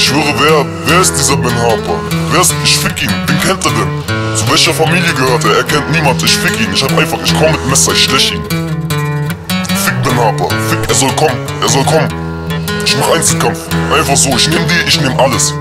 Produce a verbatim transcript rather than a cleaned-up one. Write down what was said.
Ich schwöre, wer, wer ist dieser Ben Harper? Wer ist, ich fick ihn, wen kennt er denn? Zu welcher Familie gehört er? Er kennt niemand, ich fick ihn. Ich hab einfach, ich komm mit Messer, ich stech ihn. Fick Ben Harper, fick, er soll kommen, er soll kommen. Ich mach Einzelkampf, einfach so, ich nehm die, ich nehm alles.